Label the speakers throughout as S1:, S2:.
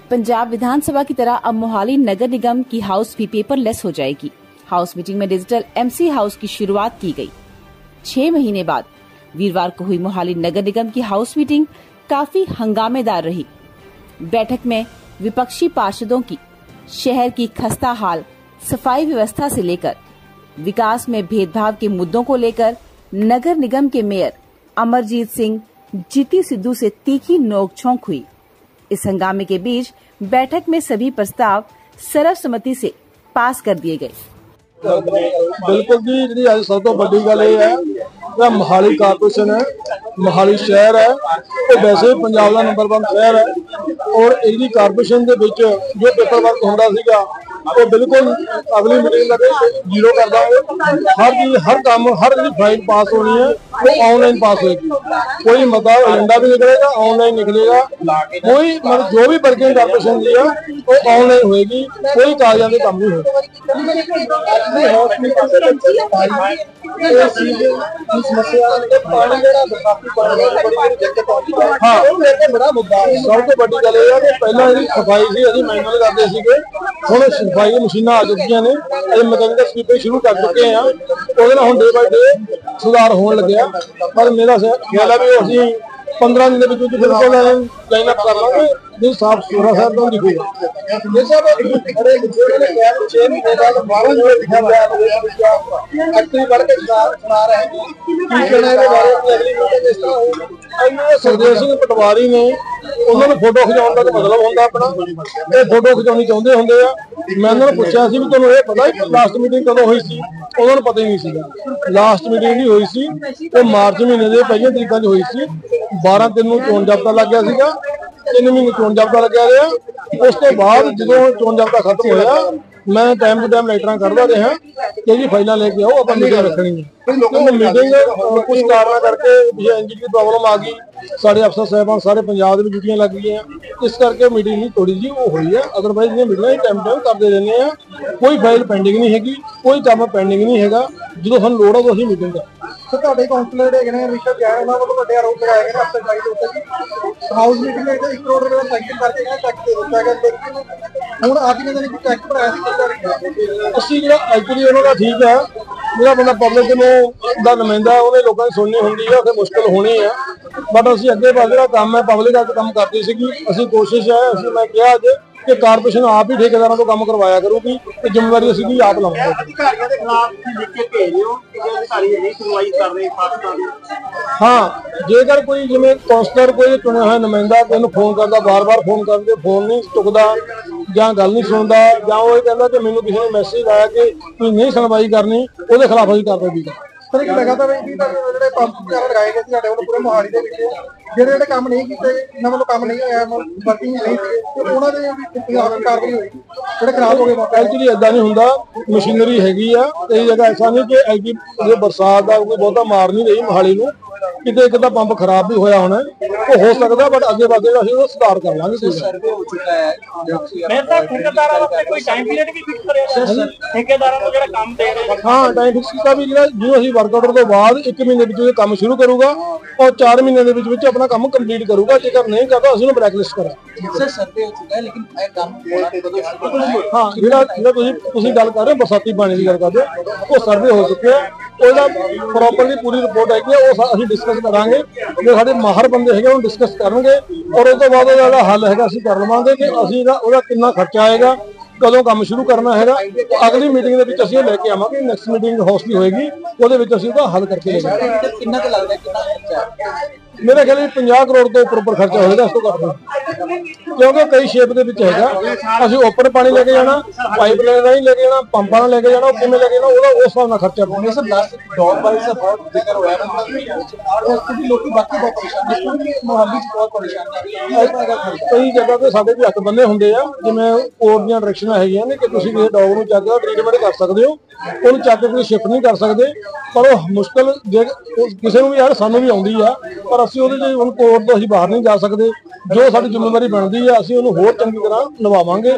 S1: पंजाब विधानसभा की तरह अब मोहाली नगर निगम की हाउस भी पेपरलेस हो जाएगी। हाउस मीटिंग में डिजिटल MC हाउस की शुरुआत की गई। 6 महीने बाद वीरवार को हुई मोहाली नगर निगम की हाउस मीटिंग काफी हंगामेदार रही। बैठक में विपक्षी पार्षदों की शहर की खस्ता हाल सफाई व्यवस्था से लेकर विकास में भेदभाव के मुद्दों को लेकर नगर निगम के मेयर अमरजीत सिंह जीती सिद्धू से तीखी नोकझोंक हुई। इस हंगामे के बीच बैठक में सभी प्रस्ताव सर्वसम्मति से पास कर दिए गए।
S2: बिल्कुल जी, जी आज सब तो बड़ी गल है मोहाली कारपोरेशन है, मोहाली शहर है, तो वैसे पंजाब का नंबर 1 शहर है और इसकी कारपोरेशन के विच जो पेपर वर्क होंदा सीगा तो बिल्कुल अगली मीटिंग लगे जीरो कर देंगे। हर काम हर फाइल पास होनी है वो ऑनलाइन पास होगी। कोई मता एजेंडा भी निकलेगा ऑनलाइन निकलेगा। कोई मतलब जो भी वर्किंग कारपोरेशन की है वो ऑनलाइन होगी। कोई कागजात के काम नहीं होगा। हाँ सब तो बड़ी गल है कि पहला सफाई से अभी मैनुअल करते हम सफाई की मशीन आ चुकी ने, अभी मैकेनिकल स्वीपिंग शुरू कर चुके हैं। हम डे बाय डे सुधार होने लगे। पर मेरा ख्याल है भी अभी 15 दिन बिल्कुल लाइन अप कर लेंगे जो साफ सुथरा शहर तो दिखेगा। सुखदेव सिंह पटवारी ने उन्होंने फोटो खिचाने का मतलब होंगे अपना फोटो खिचानी चाहते होंगे। मैं उन्होंने पूछा भी तुहानू ये पता है लास्ट मीटिंग कदों हुई सी? उन्होंने पता ही नहीं सीगा। लास्ट मीटिंग नहीं हुई सी वो मार्च महीने के पहली तरीकों हुई सी। 12 दिन चोण जाब्ता लग गया सीगा, 3 महीने चोण जाब्ता लग्या रहा। उस तो बाद जो चोण जाब्ता खत्म होया मैं टाइम टू टाइम लाइटां करता रहा कि जी फाइलां लेके आओ आप मीटिंग रखनी है। मीटिंग कुछ कारण करके इंजन की प्रॉब्लम आ गई, साढ़े अफसर साहबान सारे पंजाब में ड्यूटियां लग गई हैं, इस करके मीटिंग नहीं थोड़ी जी वो हुई है। अदरवाइज ये मीटिंग टाइम टाइम करते रहने हैं। कोई फाइल पेंडिंग नहीं हैगी, कोई काम पेंडिंग नहीं है। जो सूँ लोड़ है तो असं मीटिंग कर कौंसलर आरोप लगाए गए हाउस मीटिंग में 1 करोड़ रुपए का सैंक्शन करके चैक दे दिता गया। हुण आज ने जाने चैक भराया असीं जो एक्चुअली उन्होंने ठीक है जो बंदा पब्लिक का नुमाइंदा उन्हें लोगों की सुननी होंगी है फिर मुश्किल होनी है। बट असीं अगे पास जो काम है पब्लिक का काम करती सी। असीं कोशिश है असीं मैं कहा अज कि कारपोरेशन आप ही ठेकेदारों को काम करवाया करूगी तो जिम्मेवारी असीं भी आप लवांगे। हाँ जेकर कोई जिवें कौंसलर कोई चुनिया हुआ नुमाइंदा तेन फोन करता बार बार फोन करते फोन नहीं चुकता ਜਾਂ गल नहीं सुनता ਜਾਂ ਉਹ कहता कि मैनू किसी ने मैसेज आया कि तुसीं नहीं सुनवाई करनी ਉਹਦੇ खिलाफ असीं कार्रवाई भी करें। सर एक लगातार ਜਿਹੜੇ ਪੰਪ ਵਗੈਰਾ ਲਗਾਏ ਗਏ ਸੀ ਸਾਡੇ ਵੱਲੋਂ ਪੂਰੇ ਮੋਹਾਲੀ ਦੇ ਵਿੱਚ ਜਿਹੜੇ ਕੰਮ ਨਹੀਂ ਕੀਤੇ ਇਹਨਾਂ ਵੱਲੋਂ ਕੰਮ ਨਹੀਂ ਹੋਇਆ ਵਰਕਿੰਗ ਨਹੀਂ ਸੀ ਤੇ ਉਹਨਾਂ ਦੇ ਵੀ ਕਾਰਵਾਈ ਹੋਈ ਜਿਹੜੇ ਖਰਾਬ ਹੋ ਗਏ। ਐਕਚੁਅਲੀ ਇਦਾਂ ਨਹੀਂ ਹੁੰਦਾ, ਮਸ਼ੀਨਰੀ ਹੈਗੀ ਆ ਕਈ ਜਗ੍ਹਾ ਐਸਾ ਨਹੀਂ ਕਿ ਐਗੀ ਜੇ ਬਰਸਾਤ ਦਾ ਕੋਈ ਬਹੁਤਾ ਮਾਰ ਨਹੀਂ ਰਹੀ ਮੋਹਾਲੀ ਨੂੰ किते एक पंप खराब भी होया होना वो हो सकता बट अगे बढ़े असं सुधार कर लांगे। सर्वे हो चुका है कोई टाइम पीरियड भी फिक्स करेगा ठेकेदारां को जेड़ा काम दे रहे हैं। हाँ टाइम फिक्स किया भी जो असं वर्क आउट तो बाद 1 महीने काम शुरू करूगा और 4 महीने अपना काम कंप्लीट करूगा। जेकर नहीं करता असं ब्लैकलिस्ट करा। सर सर्वे हो चुका है लेकिन हाँ जो गल कर रहे हो बरसाती पानी की गल कर रहे हो वो सर्वे हो चुके हैं प्रॉपरली पूरी रिपोर्ट है डिस्कस करांगे जो साडे माहर बंदे है डिस्कस करेंगे और उस तो बाद जो हल है असीं कर लवांगे कि असीं दा कितना खर्चा आएगा कदों काम शुरू करना है। तो अगली मीटिंग के विच असीं लेके आवांगे। नैक्सट मीटिंग हाउस की होएगी उहदे विच असीं उहदा हल करके मेरा ख्याल 50 करोड़ तो उपर खर्चा होगा इस तो घट क्योंकि कई शेप के है ओपन पानी लेके जाना पाइप लाइन नहीं लेके जाना पंपा लेके जाना किमें लेके जाना उस हिसाब से खर्चा पाऊंगे। कई जगह पे साडे भी हक बने होंगे जिवें कोर्ट दी डायरेक्शन है कि तुसीं किसी डॉग नूं चक के ट्रीटमेंट कर सकते हो उन्हें चक के शिफ्ट नहीं कर सकते। पर वो मुश्किल जे किसी भी यार सानू भी आउंदी है पर ਅਸੀਂ ਉਹਦੇ ਲਈ ਹੁਣ ਕੋਰਟ ਤੋਂ ਅਸੀਂ ਬਾਹਰ नहीं जा सकते। जो साडी जिम्मेवारी बनती है ਅਸੀਂ ਉਹਨੂੰ ਹੋਰ ਚੰਗੀ ਤਰ੍ਹਾਂ ਨਿਭਾਵਾਂਗੇ।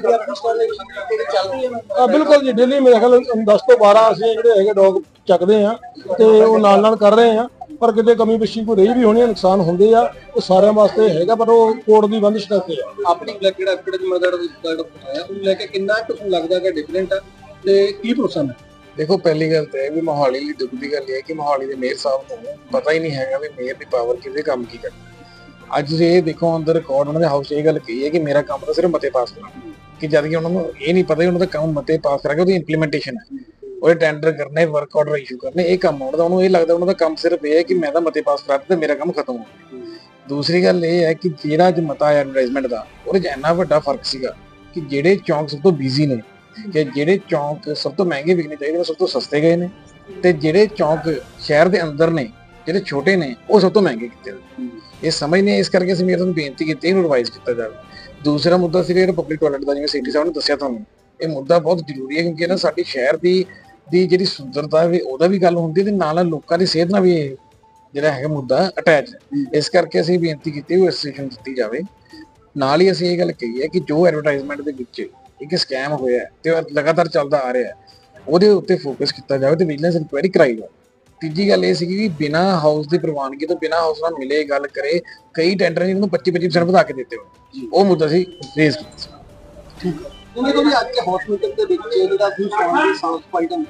S2: बिल्कुल जी डेली मेरे ख्याल 10 ਤੋਂ 12 ਅਸੀਂ ਜਿਹੜੇ ਹੈਗੇ ਡੌਗ ਚੱਕਦੇ ਆ ਤੇ ਉਹ ਨਾਲ ਕਰ ਰਹੇ ਆ। ਪਰ ਕਿਤੇ ਕਮੀ ਪੇਸ਼ੀ ਕੋਈ ਰਹੀ ਵੀ ਹੋਣੀ, ਨੁਕਸਾਨ ਹੁੰਦੇ ਆ, ਉਹ ਸਾਰਿਆਂ ਵਾਸਤੇ ਹੈਗਾ, ਪਰ ਉਹ ਕੋਰਟ ਦੀ ਬੰਦਿਸ਼ ਕਰਕੇ ਆ।
S3: ਆਪਣੀ ਜਿਹੜਾ ਐਫੀਡੇਵਿਟ ਮਰਡਰ ਆਇਆ ਉਹਨੂੰ ਲੈ ਕੇ ਕਿੰਨਾ ਕੁ ਲੱਗਦਾ ਕਿ ਡਿਫਰੈਂਟ ਆ ਤੇ ਕੀ ਭਰੋਸਾ ਹੈ?
S4: ਦੇਖੋ, ਪਹਿਲੀ ਗੱਲ ਤਾਂ ਇਹ ਵੀ ਮੋਹਾਲੀ ਲਈ ਦੁੱਖ ਦੀ ਗੱਲ ਇਹ ਹੈ ਕਿ ਮੋਹਾਲੀ ਦੇ ਮੇਅਰ ਸਾਹਿਬ ਨੂੰ ਪਤਾ ਹੀ ਨਹੀਂ ਹੈਗਾ ਵੀ ਮੇਅਰ ਦੀ ਪਾਵਰ ਕਿਹਦੇ ਕੰਮ ਕੀ ਕਰਨਾ। ਅੱਜ ਇਹ ਦੇਖੋ ਅੰਦਰ ਰਿਕਾਰਡ ਉਹਨਾਂ ਦੇ ਹਾਊਸ ਇਹ ਗੱਲ ਕਹੀ ਹੈ ਕਿ ਮੇਰਾ ਕੰਮ ਤਾਂ ਸਿਰਫ ਮਤੇ ਪਾਸ ਕਰਨਾ, ਕਿ ਜਦ ਕਿ ਉਹਨਾਂ ਨੂੰ ਇਹ ਨਹੀਂ ਪਤਾ ਕਿ ਉਹਨਾਂ ਦਾ ਕੰਮ ਮਤੇ ਪਾਸ ਕਰਾ ਕੇ ਉਹਦੀ ਇੰਪਲੀਮੈਂਟੇਸ਼ਨ ਹੈ, ਉਹਦੇ ਟੈਂਡਰ ਕਰਨੇ, ਵਰਕ ਆਰਡਰ ਇਸ਼ੂ ਕਰਨੇ, ਇਹ ਕੰਮ ਆਉਣਾ। ਉਹਨੂੰ ਇਹ ਲੱਗਦਾ ਉਹਨਾਂ ਦਾ ਕੰਮ ਸਿਰਫ ਇਹ ਹੈ ਕਿ ਮੈਂ ਤਾਂ ਮਤੇ ਪਾਸ ਕਰਾ ਦਿੱਤੇ, ਮੇਰਾ ਕੰਮ ਖਤਮ ਹੋ ਗਿਆ। ਦੂਸਰੀ ਗੱਲ ਇਹ ਹੈ ਕਿ ਜਿਹੜਾ ਅੱਜ ਮਤਾ ਆਇਆ ਐਡਵਰਟਾਈਜ਼ਮੈਂਟ ਦਾ, ਉਹਦੇ 'ਚ ਇੰਨਾ ਵੱਡਾ ਫਰਕ ਸੀਗਾ ਕਿ ਜਿਹੜੇ ਚੌਂਕ ਸਭ ਤੋਂ ਬਿਜ਼ੀ ਨੇ, ਕਿ ਜਿਹੜੇ ਚੌਂਕ ਸਭ ਤੋਂ ਮਹਿੰਗੇ ਵਿਕਣੇ ਚਾਹੀਦੇ ਉਹ ਸਭ ਤੋਂ ਸਸਤੇ ਗਏ ਨੇ, ਤੇ ਜਿਹੜੇ ਚੌਂਕ ਸ਼ਹਿਰ ਦੇ ਅੰਦਰ ਨੇ, ਜਿਹੜੇ ਛੋਟੇ ਨੇ, ਉਹ ਸਭ ਤੋਂ ਮਹਿੰਗੇ ਕੀਤੇ ਨੇ। ਇਹ ਸਮਝਦੇ, ਇਸ ਕਰਕੇ ਅਸੀਂ ਮੇਰੇ ਨੂੰ ਬੇਨਤੀ ਕੀਤੀ ਇਹਨੂੰ ਰਿਵਾਈਜ਼ ਕੀਤਾ ਜਾਵੇ। ਦੂਸਰਾ ਮੁੱਦਾ ਸੀ ਜਿਹੜਾ ਪਬਲਿਕ ਟਾਇਲਟ ਦਾ, ਜਿਵੇਂ ਸੀਟੀ ਸਾਹਿਬ ਨੇ ਦੱਸਿਆ ਤੁਹਾਨੂੰ, ਇਹ ਮੁੱਦਾ ਬਹੁਤ ਜ਼ਰੂਰੀ ਹੈ ਕਿਉਂਕਿ ਨਾ ਸਾਡੀ ਸ਼ਹਿਰ ਦੀ ਜਿਹੜੀ ਸੁੰਦਰਤਾ ਹੈ ਉਹਦਾ ਵੀ ਗੱਲ ਹੁੰਦੀ ਤੇ ਨਾਲ ਲੋਕਾਂ ਦੀ ਸਿਹਤ ਨਾਲ ਵੀ ਇਹ ਜਿਹੜਾ ਹੈਗਾ ਮੁੱਦਾ ਅਟੈਚ ਹੈ। ਇਸ ਕਰਕੇ ਅਸੀਂ ਬੇਨਤੀ ਕੀਤੀ ਉਹ ਐਸੋਸੀਏਸ਼ਨ ਦਿੱਤੀ ਜਾਵੇ। ਨਾਲ ਹੀ ਅਸੀਂ ਇਹ ਗੱਲ ਕਹੀ ਹੈ ਕਿ ਜੋ ਐਡਵਰਟਾਈਜ਼ਮੈਂਟ ਦੇ ਵਿੱਚ ਇੱਕ ਸਕੈਮ ਹੋਇਆ ਤੇ ਲਗਾਤਾਰ ਚੱਲਦਾ ਆ ਰਿਹਾ, ਉਹਦੇ ਉੱਤੇ ਫੋਕਸ ਕੀਤਾ ਜਾਵੇ ਤੇ ਵਿਜੀਲੈਂਸ ਇਨਕੁਆਇਰੀ ਕਰਾਈ ਜਾਵੇ। ਤੀਜੀ ਗੱਲ ਇਹ ਸੀਗੀ ਕਿ ਬਿਨਾਂ ਹਾਊਸ ਦੀ ਪ੍ਰਵਾਨਗੀ ਤੋਂ, ਬਿਨਾਂ ਹਾਊਸ ਨਾਲ ਮਿਲੇ, ਗੱਲ ਕਰੇ, ਕਈ ਟੈਂਡਰ ਜਿਹਨੂੰ 25% ਵਧਾ ਕੇ ਦਿੱਤੇ ਹੋਏ, ਉਹ ਮੁੱਦਾ ਸੀ ਰੇਜ਼ ਕੀਤਾ ਸੀ।
S3: ਠੀਕ ਹੈ, ਉਹਨੇ ਤੋਂ ਵੀ ਅੱਜ ਕੇ ਹਸਪੀਟਲ ਦੇ ਵਿੱਚ ਜਿਹੜਾ ਵੀ ਸਾਫ ਸਫਾਈ ਦਾ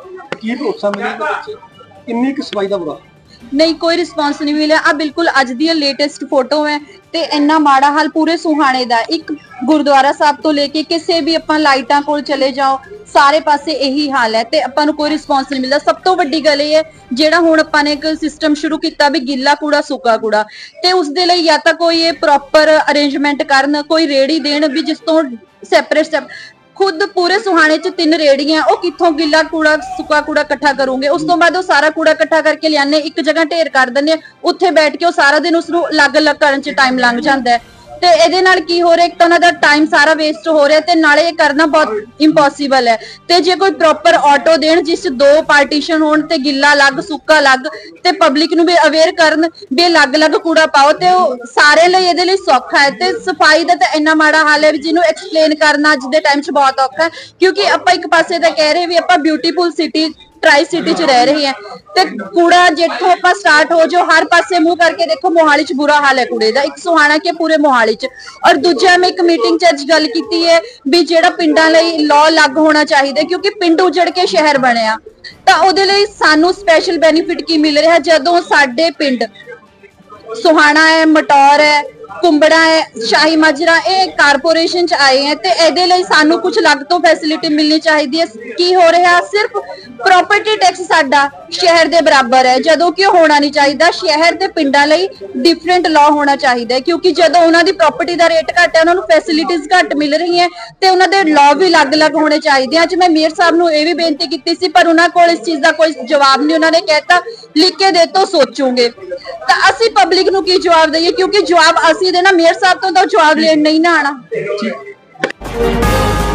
S3: ਕੀ ਭਰੋਸਾ ਮਿਲੇਗਾ ਬੱਚੇ ਕਿੰਨੀ ਕੁ ਸਫਾਈ ਦਾ ਬੁਰਾ
S5: नहीं, कोई रिस्पांस नहीं मिले। आ बिल्कुल अज दी लेटेस्ट फोटो है ते इन्ना माड़ा हाल पूरे सुहाने दा। एक गुरुद्वारा साहब तो लेके किसी भी अपन लाइटां कोल चले जाओ, सारे पासे यही हाल है ते अपन कोई रिस्पांस नहीं मिलता। सब तो वड्डी गल ये है जेड़ा हुण अपन ने एक सिस्टम शुरू किया भी गिला कूड़ा सुक्का कूड़ा, ते उस दे लई या तां कोई प्रॉपर अरेंजमेंट करन, कोई रेड़ी देण भी जिस तो सैपरेट खुद पूरे सुहाने च 3 रेड़ियां, वो कित्थों गिला कूड़ा सुक्का कूड़ा इकट्ठा करोगे? उस तो बाद वो सारा कूड़ा इकट्ठा करके लियाने, एक जगह ढेर कर दिंदे, उत्थे बैठ के वो सारा दिन उसनूं अलग-अलग करन च टाइम लंघ जांदा है। ते इहदे नाल की हो रहा, एक तो उन्हां दा टाइम सारा वेस्ट हो रहा ते नाले ये करना बहुत इंपॉसिबल है। ते जे कोई प्रॉपर ऑटो देण जिस 2 पार्टीशन होण ते गिला अलग सुक्का अलग, ते पब्लिक नूं भी अवेयर करन भी अलग-अलग कूड़ा पाओ, ते वो सारे लई इहदे लई सौखा है। ते सफाई दा तां इन्ना माड़ा हाल है जिन्हों एक्सप्लेन करना अज दे टाइम च बहुत औखा है, क्योंकि आपां एक पासे तां कह रहे भी आपां ब्यूटीफुल सिटी ट्राई सिटी च रह रही है, ते कूड़ा जिथों आपां स्टार्ट हो जो हर पासे मुंह करके देखो मोहाली च बुरा हाल है कूड़े दा, एक सुहाना के पूरे मोहाली च। और दूजा मैं एक मीटिंग च अज गल कीती है भी जेड़ा पिंडां लई लॉ लग होना चाहिए, क्योंकि पिंड उजड़ के शहर बनिया तां ओहदे लई सानू स्पैशल बेनीफिट की मिल रहा जदों साडे पिंड सुहाना है, मटौर है, कुंबड़ा है, शाही माजरा ये कारपोरेशन च आए हैं, ते इहदे लई सानू कुछ अलग तो फैसिलिटी मिलनी चाहिए। की हो रहा सिर्फ प्रॉपर्टी टैक्स साडा शहर दे बराबर है, जदों कि होना नहीं चाहिए। शहर ते पिंडां लई डिफरेंट लॉ होना चाहिए, क्योंकि जदों उन्हां दी प्रॉपर्टी दा रेट घट है, उन्हां नूं फैसिलिटीज घट मिल रही हैं, ते उन्हां दे लॉ भी अलग-अलग होने चाहिए। अज मैं मेयर साहब नूं ये भी बेनती कीती सी, पर उन्हां कोल इस चीज़ दा कोई जवाब नहीं। उन्हां ने कहता लिख के दे तो सोचूंगे, तां असीं पब्लिक नूं की जवाब दईए, क्योंकि जवाब असीं देना, मेयर साहब तो जवाब लेण नहीं ना आना।